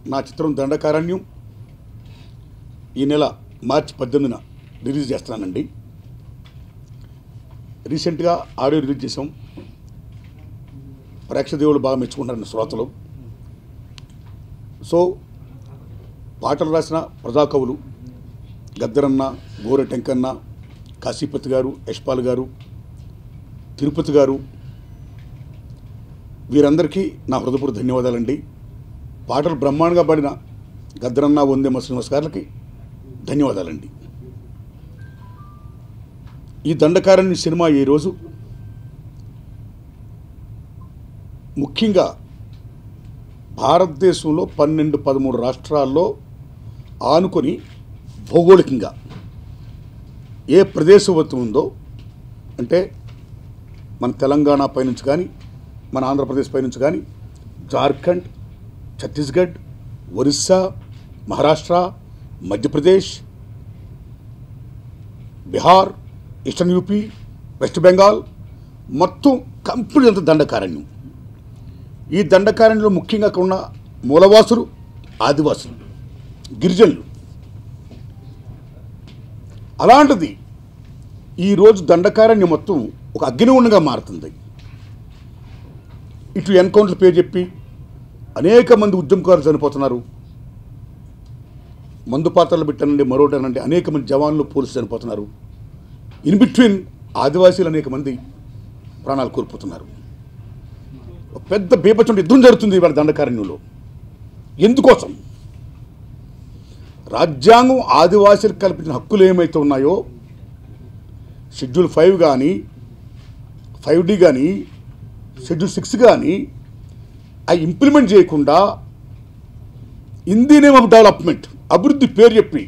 నా చిత్రం దండకారణ్యం ఈ నెల మార్చి 18న రిలీజ్ చేస్తున్నానండి. రీసెంట్గా ఆడియో రిలీజ్ చేసాం. ప్రేక్షదేవులు బాగా మెచ్చుకుంటారని శ్రోతలు. సో పాటలు రాసిన ప్రజాకవులు గద్దరన్న, గోరె టెంకన్న, కాశీపతి గారు, యశ్పాల్ గారు, తిరుపతి గారు, వీరందరికీ నా హృదయపూర్వక ధన్యవాదాలండి. పాటలు బ్రహ్మాండంగా పాడిన గద్దరన్న, వందేమ శ్రీనివాస్ గారికి ధన్యవాదాలండి. ఈ దండకారణ్యం సినిమా ఈరోజు ముఖ్యంగా భారతదేశంలో 12-13 రాష్ట్రాల్లో ఆనుకొని భౌగోళికంగా ఏ ప్రదేశం ఉందో, అంటే మన తెలంగాణ పైనుంచి కానీ, మన ఆంధ్రప్రదేశ్ పైనుంచి కానీ, Jharkhand, Chhattisgarh, Orissa, Maharashtra, Madhya Pradesh, Bihar, eastern UP, west Bengal మొత్తం కంప్లీట్ అంత దండకారణ్యం. ఈ దండకారణ్యంలో ముఖ్యంగా అక్కడ ఉన్న మూలవాసులు, ఆదివాసులు, గిరిజనులు. అలాంటిది ఈరోజు దండకారణ్యం మొత్తం ఒక అగ్నిగుండంగా మారుతుంది. ఇటు ఎన్కౌంటర్ పేరు చెప్పి అనేక మంది ఉద్యమకారులు చనిపోతున్నారు. మందు పాత్రలు పెట్టానండి, మరోటనండి, అనేక మంది జవాన్లు, పోలీసులు చనిపోతున్నారు. ఇన్ బిట్వీన్ ఆదివాసీలు అనేక మంది ప్రాణాలు కోల్పోతున్నారు. ఒక పెద్ద బీభత్సం యుద్ధం జరుగుతుంది ఇవాళ దండకారణ్యంలో. ఎందుకోసం? రాజ్యాంగం ఆదివాసీలకు కల్పించిన హక్కులు ఏమైతే ఉన్నాయో, షెడ్యూల్ 5 కానీ, 5D కానీ, షెడ్యూల్ 6 కానీ అవి ఇంప్లిమెంట్ చేయకుండా in the name of development, అభివృద్ధి పేరు చెప్పి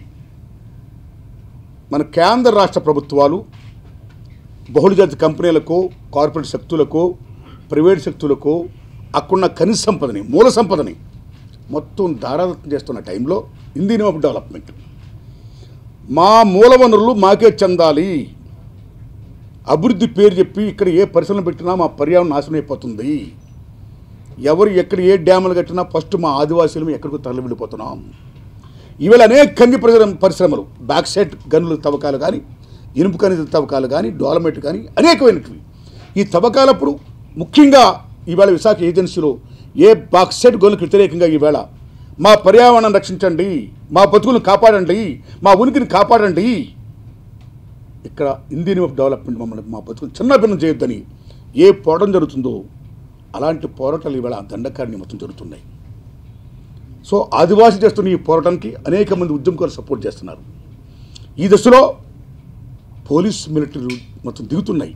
మన కేంద్ర రాష్ట్ర ప్రభుత్వాలు బహుళజాతి కంపెనీలకు, కార్పొరేట్ శక్తులకు, ప్రైవేట్ శక్తులకు అక్కడున్న ఖనిజ సంపదని, మూల సంపదని మొత్తం దారాదత్తం చేస్తున్న టైంలో in the name of development మా మూల వనరులు మాకే చెందాలి, అభివృద్ధి పేరు చెప్పి ఇక్కడ ఏ పరిశ్రమలు పెట్టినా మా పర్యావరణం నాశనం అయిపోతుంది, ఎవరు ఎక్కడ ఏ డ్యాములు కట్టినా ఫస్ట్ మా ఆదివాసీలు ఎక్కడికి తరలి వెళ్ళిపోతున్నాం. ఇవాళ అనేక ఖనిజ పరిశ్రమలు, బ్యాక్సైట్ గనుల తవ్వకాలు కానీ, ఇనుపు ఖనిజ తవ్వకాలు కానీ, డోలమైట్ కానీ అనేకమైనవి. ఈ తవ్వకాలప్పుడు ముఖ్యంగా ఈవేళ విశాఖ ఏజెన్సీలో ఏ బాక్సైట్ గనులకు వ్యతిరేకంగా ఈవేళ మా పర్యావరణాన్ని రక్షించండి, మా బతుకులను కాపాడండి, మా ఉనికిని కాపాడండి, ఇక్కడ in the name of development మమ్మల్ని మా బతుకులు చిన్నభిన్నం చేయొద్దని ఏ పోరాటం జరుగుతుందో అలాంటి పోరాటాలు ఈవేళ దండకారణ్యం మొత్తం జరుగుతున్నాయి. సో ఆదివాసీ చేస్తున్న ఈ పోరాటానికి అనేక మంది ఉద్యమకారులు సపోర్ట్ చేస్తున్నారు. ఈ దశలో పోలీస్, మిలిటరీ మొత్తం దిగుతున్నాయి,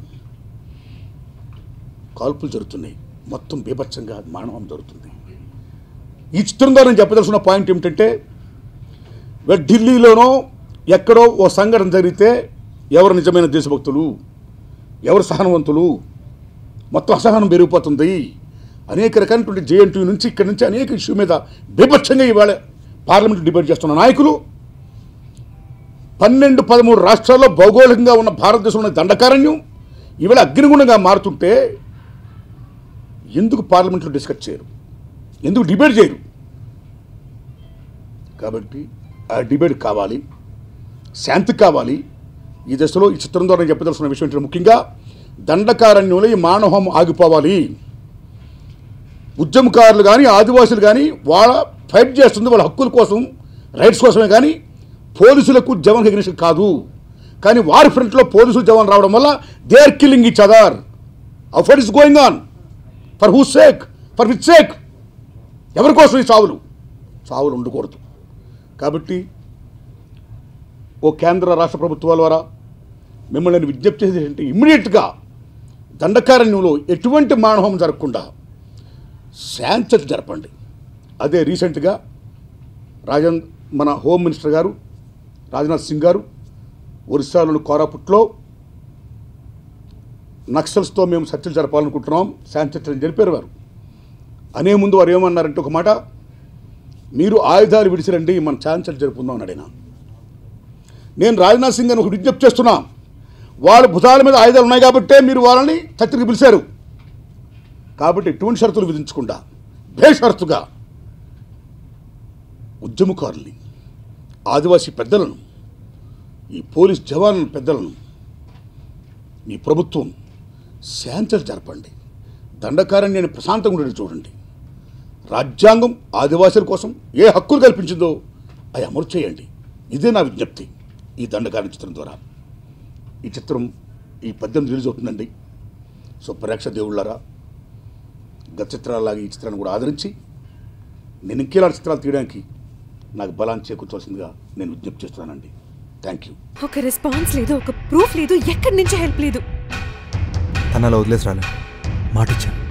కాల్పులు జరుగుతున్నాయి, మొత్తం బీభత్సంగా మానవం జరుగుతుంది. ఈ చిత్రం ద్వారా నేను చెప్పదలుచుకున్న పాయింట్ ఏమిటంటే, ఢిల్లీలోనో ఎక్కడో ఓ సంఘటన జరిగితే ఎవరు నిజమైన దేశభక్తులు, ఎవరు సహనవంతులు, మొత్తం అసహనం పెరిగిపోతుంది. అనేక రకాలైనటువంటి JNTU నుంచి ఇక్కడి నుంచి అనేక ఇష్యూ మీద బీభత్సంగా ఇవాళ పార్లమెంట్ డిబేట్ చేస్తున్న నాయకులు 12-13 రాష్ట్రాల్లో భౌగోళికంగా ఉన్న భారతదేశంలో దండకారణ్యం ఇవాళ అగ్నిగుండంగా మారుతుంటే ఎందుకు పార్లమెంట్లో డిస్కస్ చేయరు, ఎందుకు డిబేట్ చేయరు? కాబట్టి ఆ డిబేట్ కావాలి, శాంతి కావాలి. ఈ దశలో ఈ చిత్రం ద్వారా చెప్పదలుచుకున్న విషయం ఏంటంటే, ముఖ్యంగా దండకారణ్యంలో ఈ మానవహం ఆగిపోవాలి. ఉద్యమకారులు కానీ, ఆదివాసులు కానీ వాళ్ళ ఫైట్ చేస్తుంది వాళ్ళ హక్కుల కోసం, రైట్స్ కోసమే కానీ పోలీసులకు జవాన్ ఎగ్నిషన్ కాదు. కానీ వారి ఫ్రంట్లో పోలీసులు జవాన్ రావడం వల్ల they are killing each other. What is going on? For who sake? For which sake? ఎవరి కోసం ఈ చావులు ఉండకూడదు. కాబట్టి ఓ కేంద్ర రాష్ట్ర ప్రభుత్వాల ద్వారా మిమ్మల్ని నేను విజ్ఞప్తి చేసేది ఏంటంటే, ఇమ్మీడియట్గా దండకారణ్యంలో ఎటువంటి మానవం జరగకుండా శాంతి జరపండి. అదే రీసెంట్గా మన హోమ్ మినిస్టర్ గారు రాజ్నాథ్ సింగ్ గారు ఒరిస్సాలోని కోరాపుట్లో నక్సల్స్తో మేము చర్చలు జరపాలనుకుంటున్నాం, శాంతి చర్చలు జరిపారు. వారు అనే ముందు వారు ఏమన్నారంటే ఒక మాట, మీరు ఆయుధాలు విడిచిరండి, మనం శాంతి చర్చలు జరుపుకుందాం అన్నాడు. నేను రాజ్నాథ్ సింగ్ అని ఒక విజ్ఞప్తి చేస్తున్నా, వాళ్ళ భుజాల మీద ఆయుధాలు ఉన్నాయి కాబట్టే మీరు వాళ్ళని చర్చలకు పిలిచారు. కాబట్టి ఎటువంటి షరతులు విధించకుండా బేషరతుగా ఉద్యమకారుల్ని, ఆదివాసీ పెద్దలను, ఈ పోలీస్ జవాన్ల పెద్దలను మీ ప్రభుత్వం శాంతలు జరపండి. దండకారణ్యాన్ని ప్రశాంతంగా ఉండేది చూడండి. రాజ్యాంగం ఆదివాసుల కోసం ఏ హక్కులు కల్పించిందో అవి అమలు చేయండి. ఇదే నా విజ్ఞప్తి ఈ దండకారణ్య చిత్రం ద్వారా. ఈ చిత్రం ఈ 18 రిలీజ్ అవుతుందండి. సో ప్రేక్షక దేవుళ్ళారా, గత చిత్రాలలాగా ఈ చిత్రాన్ని కూడా ఆదరించి నేను ఇంకేలాంటి చిత్రాలు తీయడానికి నాకు బలాన్ని చేకూర్చవలసిందిగా నేను విజ్ఞప్తి చేస్తున్నానండి. Thank you. ఒక రెస్పాన్స్ లేదు, ఒక ప్రూఫ్ లేదు, ఎక్కడి నుంచి హెల్ప్ లేదు. తనలో వదిలేసి రాలే, మాటిచ్చాను.